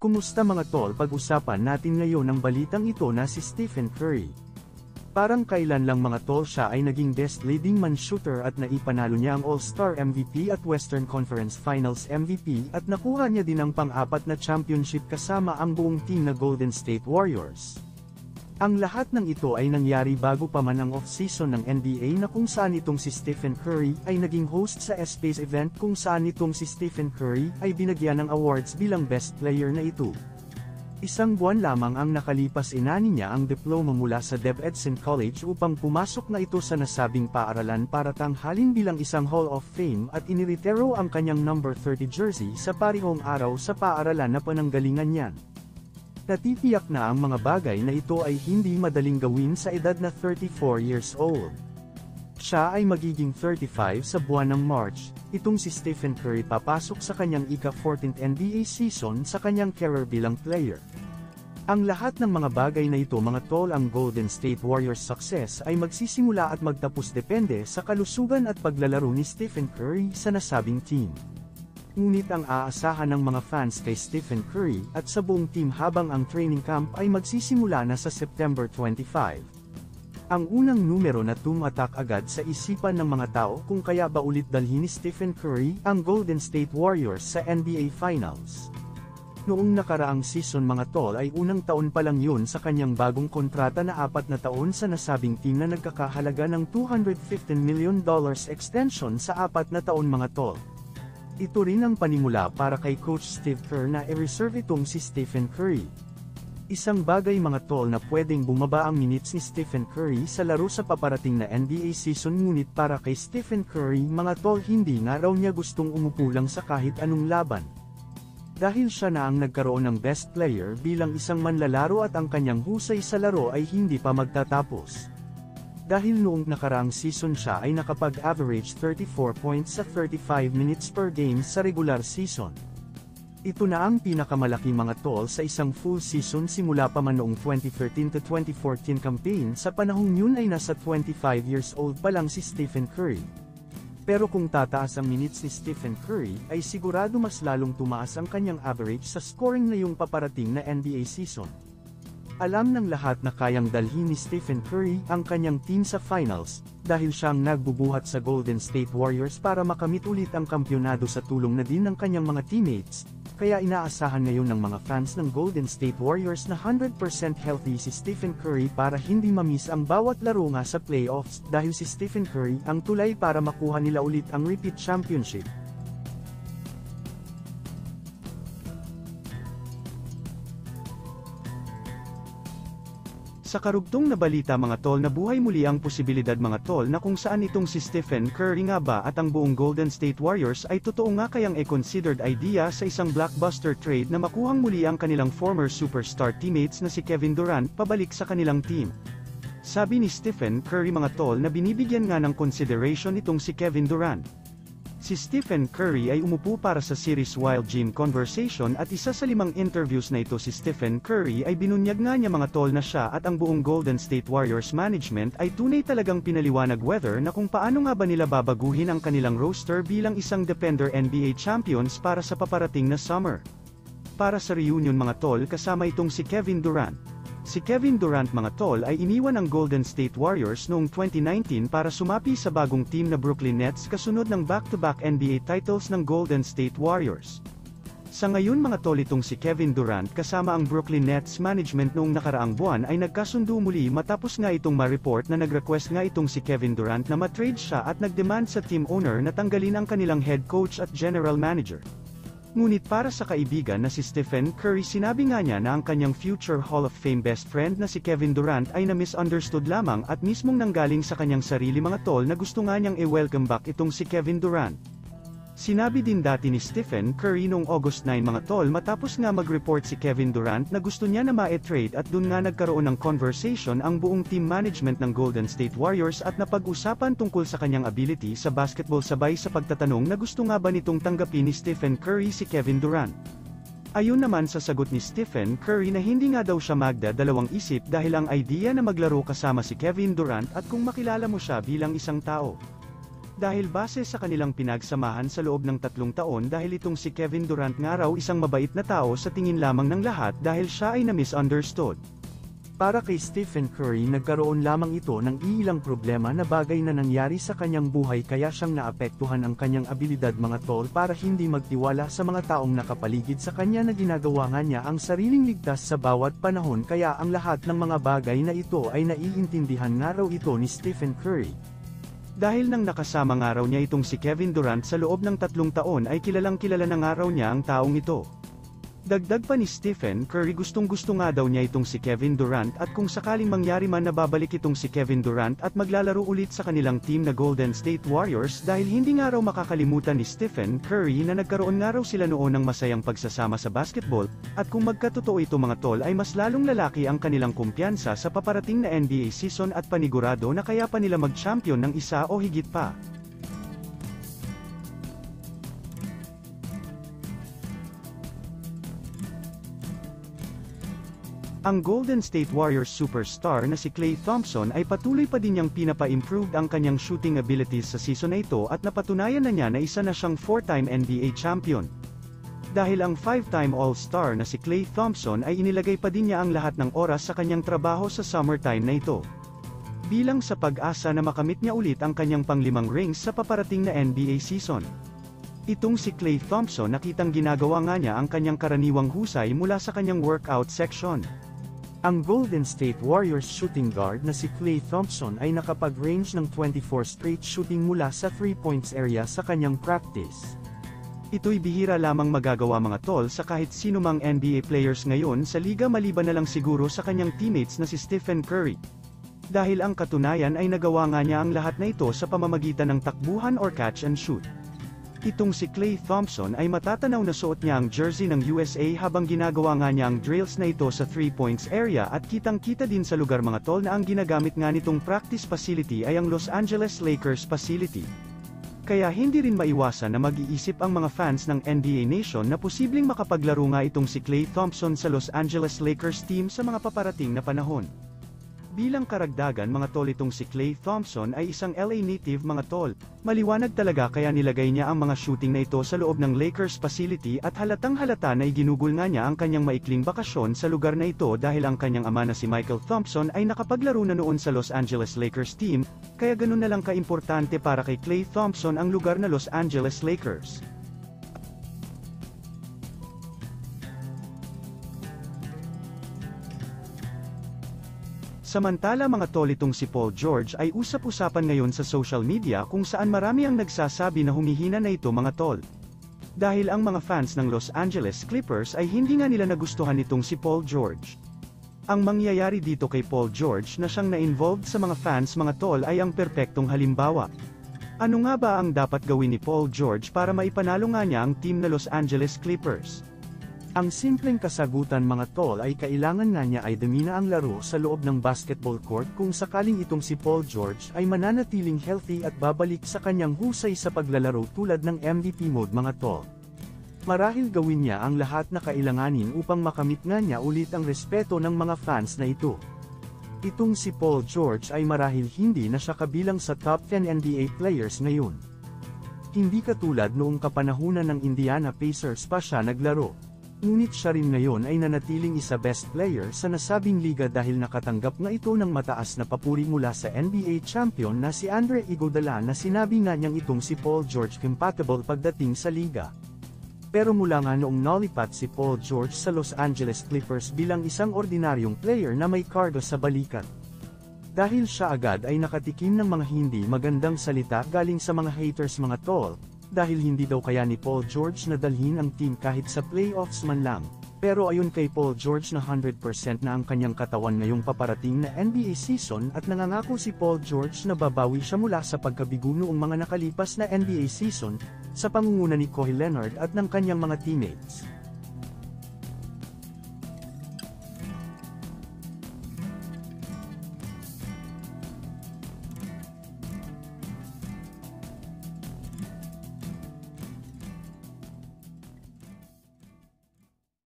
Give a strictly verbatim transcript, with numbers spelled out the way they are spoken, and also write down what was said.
Kumusta mga tol, pag-usapan natin ngayon ang balitang ito na si Stephen Curry. Parang kailan lang mga tol siya ay naging best leading man shooter at naipanalo niya ang All-Star M V P at Western Conference Finals M V P at nakuha niya din ang pang-apat na championship kasama ang buong team na Golden State Warriors. Ang lahat ng ito ay nangyari bago pa man ang off-season ng N B A na kung saan itong si Stephen Curry ay naging host sa S-Space event kung saan itong si Stephen Curry ay binagyan ng awards bilang best player na ito. Isang buwan lamang ang nakalipas inani niya ang diploma mula sa DeBedson College upang pumasok na ito sa nasabing paaralan para tanghalin bilang isang Hall of Fame at iniretiro ang kanyang number thirty jersey sa parehong araw sa paaralan na pananggalingan niyan. Natitiyak na ang mga bagay na ito ay hindi madaling gawin sa edad na thirty-four years old. Siya ay magiging thirty-five sa buwan ng March. Itong si Stephen Curry papasok sa kanyang ika-fourteenth N B A season sa kanyang career bilang player. Ang lahat ng mga bagay na ito mga tol, ang Golden State Warriors success ay magsisimula at magtapos depende sa kalusugan at paglalaro ni Stephen Curry sa nasabing team. Ngunit ang aasahan ng mga fans kay Stephen Curry at sa buong team habang ang training camp ay magsisimula na sa September twenty-fifth. Ang unang numero na tumatak agad sa isipan ng mga tao kung kaya ba ulit dalhin ni Stephen Curry ang Golden State Warriors sa N B A Finals. Noong nakaraang season mga tol ay unang taon pa lang yun sa kanyang bagong kontrata na apat na taon sa nasabing team na nagkakahalaga ng two hundred fifteen million dollars extension sa apat na taon mga tol. Ito rin ang panimula para kay Coach Steve Kerr na i-reserve itong si Stephen Curry. Isang bagay mga tol na pwedeng bumaba ang minutes ni Stephen Curry sa laro sa paparating na N B A season, ngunit para kay Stephen Curry mga tol hindi nga raw niya gustong umupo lang sa kahit anong laban. Dahil siya na ang nagkaroon ng best player bilang isang manlalaro at ang kanyang husay sa laro ay hindi pa magtatapos. Dahil noong nakaraang season siya ay nakapag-average thirty-four points sa thirty-five minutes per game sa regular season. Ito na ang pinakamalaki mga tol sa isang full season simula pa man noong twenty thirteen to twenty fourteen campaign. Sa panahong yun ay nasa twenty-five years old pa lang si Stephen Curry. Pero kung tataas ang minutes ni Stephen Curry ay sigurado mas lalong tumaas ang kanyang average sa scoring na yung paparating na N B A season. Alam ng lahat na kayang dalhin ni Stephen Curry ang kanyang team sa finals, dahil siyang nagbubuhat sa Golden State Warriors para makamit ulit ang kampyonado sa tulong na din ng kanyang mga teammates, kaya inaasahan ngayon ng mga fans ng Golden State Warriors na one hundred percent healthy si Stephen Curry para hindi mamiss ang bawat laro nga sa playoffs, dahil si Stephen Curry ang tulay para makuha nila ulit ang repeat championship. Sa karugtong na balita mga tol, nabuhay muli ang posibilidad mga tol na kung saan itong si Stephen Curry nga ba at ang buong Golden State Warriors ay totoo nga kayang e-considered idea sa isang blockbuster trade na makuhang muli ang kanilang former superstar teammates na si Kevin Durant pabalik sa kanilang team. Sabi ni Stephen Curry mga tol na binibigyan nga ng consideration itong si Kevin Durant. Si Stephen Curry ay umupo para sa series Wild Gym Conversation at isa sa limang interviews na ito si Stephen Curry ay binunyag nga niya mga tol na siya at ang buong Golden State Warriors management ay tunay talagang pinaliwanag whether na kung paano nga ba nila babaguhin ang kanilang roster bilang isang defender N B A champions para sa paparating na summer. Para sa reunion mga tol kasama itong si Kevin Durant. Si Kevin Durant mga tol ay iniwan ng Golden State Warriors noong twenty nineteen para sumapi sa bagong team na Brooklyn Nets kasunod ng back-to-back N B A titles ng Golden State Warriors. Sa ngayon mga tol itong si Kevin Durant kasama ang Brooklyn Nets management noong nakaraang buwan ay nagkasundo muli matapos nga itong ma-report na nag-request nga itong si Kevin Durant na ma-trade siya at nag-demand sa team owner na tanggalin ang kanilang head coach at general manager. Ngunit para sa kaibigan na si Stephen Curry sinabi nga niya na ang kanyang future Hall of Fame best friend na si Kevin Durant ay na-misunderstood lamang at mismong nanggaling sa kanyang sarili mga tol na gusto nga niyang i-welcome back itong si Kevin Durant. Sinabi din dati ni Stephen Curry noong August nine mga tol matapos nga mag-report si Kevin Durant na gusto niya na ma-trade at dun nga nagkaroon ng conversation ang buong team management ng Golden State Warriors at napag-usapan tungkol sa kanyang ability sa basketball sabay sa pagtatanong na gusto nga ba nitong tanggapin ni Stephen Curry si Kevin Durant. Ayon naman sa sagot ni Stephen Curry na hindi nga daw siya magda-dalawang isip dahil ang idea na maglaro kasama si Kevin Durant at kung makilala mo siya bilang isang tao. Dahil base sa kanilang pinagsamahan sa loob ng tatlong taon dahil itong si Kevin Durant nga raw isang mabait na tao sa tingin lamang ng lahat dahil siya ay na-misunderstood. Para kay Stephen Curry nagkaroon lamang ito ng iilang problema na bagay na nangyari sa kanyang buhay kaya siyang naapektuhan ang kanyang abilidad mga tol para hindi magtiwala sa mga taong nakapaligid sa kanya na ginagawa nga niya ang sariling ligtas sa bawat panahon kaya ang lahat ng mga bagay na ito ay naiintindihan nga raw ito ni Stephen Curry. Dahil nang nakasama nga raw niya itong si Kevin Durant sa loob ng tatlong taon ay kilalang kilala na nga raw niya ang taong ito. Dagdag pa ni Stephen Curry gustong-gusto nga daw niya itong si Kevin Durant at kung sakaling mangyari man na babalik itong si Kevin Durant at maglalaro ulit sa kanilang team na Golden State Warriors dahil hindi nga raw makakalimutan ni Stephen Curry na nagkaroon nga raw sila noon ng masayang pagsasama sa basketball, at kung magkatotoo ito mga tol ay mas lalong lalaki ang kanilang kumpiyansa sa paparating na N B A season at panigurado na kaya pa nila mag-champion ng isa o higit pa. Ang Golden State Warriors superstar na si Klay Thompson ay patuloy pa din niyang pinapa-improved ang kanyang shooting abilities sa season na ito at napatunayan na niya na isa na siyang four-time N B A champion. Dahil ang five-time All-Star na si Klay Thompson ay inilagay pa din niya ang lahat ng oras sa kanyang trabaho sa summertime na ito. Bilang sa pag-asa na makamit niya ulit ang kanyang panglimang rings sa paparating na N B A season. Itong si Klay Thompson nakitang ginagawa nga niya ang kanyang karaniwang husay mula sa kanyang workout section. Ang Golden State Warriors shooting guard na si Klay Thompson ay nakapag-range ng twenty-four straight shooting mula sa three points area sa kanyang practice. Ito'y bihira lamang magagawa mga tol sa kahit sino mang N B A players ngayon sa liga maliban na lang siguro sa kanyang teammates na si Stephen Curry. Dahil ang katunayan ay nagawa nga niya ang lahat na ito sa pamamagitan ng takbuhan or catch and shoot. Itong si Klay Thompson ay matatanaw na suot niya ang jersey ng U S A habang ginagawa nga niya ang drills na ito sa three points area at kitang-kita din sa lugar mga tol na ang ginagamit nga nitong practice facility ay ang Los Angeles Lakers facility. Kaya hindi rin maiwasan na mag-iisip ang mga fans ng N B A Nation na posibleng makapaglaro nga itong si Klay Thompson sa Los Angeles Lakers team sa mga paparating na panahon. Bilang karagdagan mga tol itong si Klay Thompson ay isang L A native mga tol, maliwanag talaga kaya nilagay niya ang mga shooting na ito sa loob ng Lakers facility at halatang halata na iginugol nga niya ang kanyang maikling bakasyon sa lugar na ito dahil ang kanyang ama na si Michael Thompson ay nakapaglaro na noon sa Los Angeles Lakers team, kaya ganun na lang kaimportante para kay Klay Thompson ang lugar na Los Angeles Lakers. Samantala mga tol itong si Paul George ay usap-usapan ngayon sa social media kung saan marami ang nagsasabi na humihina na ito mga tol. Dahil ang mga fans ng Los Angeles Clippers ay hindi nga nila nagustuhan itong si Paul George. Ang mangyayari dito kay Paul George na siyang na-involved sa mga fans mga tol ay ang perpektong halimbawa. Ano nga ba ang dapat gawin ni Paul George para maipanalo nga niya ang team na Los Angeles Clippers? Ang simpleng kasagutan mga tol ay kailangan nga niya ay damina ang laro sa loob ng basketball court kung sakaling itong si Paul George ay mananatiling healthy at babalik sa kanyang husay sa paglalaro tulad ng M V P mode mga tol. Marahil gawin niya ang lahat na kailanganin upang makamit nga niya ulit ang respeto ng mga fans na ito. Itong si Paul George ay marahil hindi na siya kabilang sa top ten N B A players ngayon. Hindi katulad noong kapanahunan ng Indiana Pacers pa siya naglaro. Ngunit siya rin ngayon ay nanatiling isa best player sa nasabing liga dahil nakatanggap nga ito ng mataas na papuri mula sa N B A champion na si Andre Iguodala na sinabi nga niyang itong si Paul George compatible pagdating sa liga. Pero mula nga noong nalipat si Paul George sa Los Angeles Clippers bilang isang ordinaryong player na may karga sa balikat. Dahil siya agad ay nakatikim ng mga hindi magandang salita galing sa mga haters mga tol. Dahil hindi daw kaya ni Paul George na dalhin ang team kahit sa playoffs man lang. Pero ayon kay Paul George na one hundred percent na ang kanyang katawan ngayong paparating na N B A season at nangangako si Paul George na babawi siya mula sa pagkabigo noong mga nakalipas na N B A season, sa pangunguna ni Kawhi Leonard at ng kanyang mga teammates.